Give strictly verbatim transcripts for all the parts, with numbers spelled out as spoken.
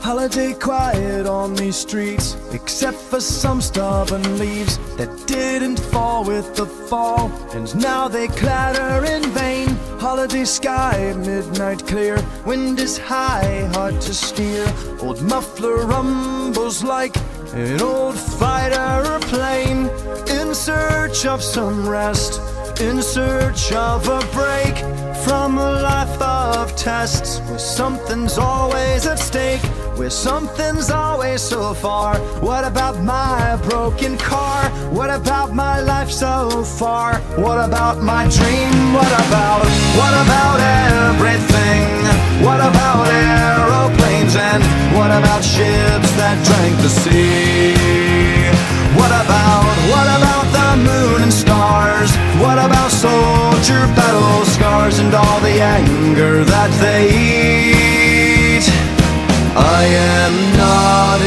Holiday quiet on these streets, except for some stubborn leaves that didn't fall with the fall, and now they clatter in vain. Holiday sky, midnight clear, wind is high, hard to steer. Old muffler rumbles like an old fighter plane, in search of some rest, in search of a break from a life of tests, where something's always at stake, where something's always so far. What about my broken car? What about my life so far? What about my dream? What about, what about everything? What about aeroplanes? And what about ships that drank the sea? What about, what about the moon and stars? What about soldier battle scars and all the anger that they eat? I am not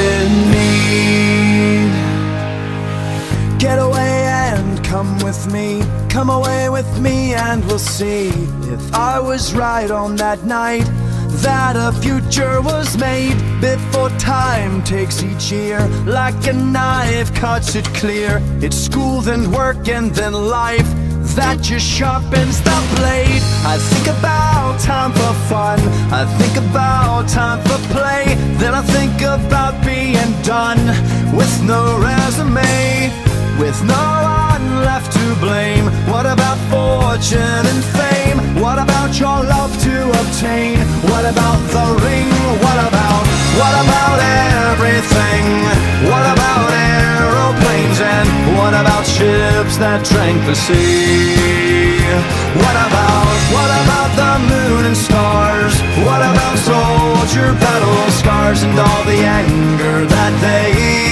in need. Get away and come with me. Come away with me and we'll see if I was right on that night, that a future was made before time takes each year like a knife cuts it clear. It's school, then work, and then life that just sharpens the blade. I think about time for fun, I think about time for play, then I think about being done with no resume, with no one left to blame. What about fortune and fame? What about your love to obtain? What about the ring? What about, what about everything? What about aeroplanes? And what about ships that drank the sea? What about, what about the moon and stars? What about soldier battle scars and all the anger that they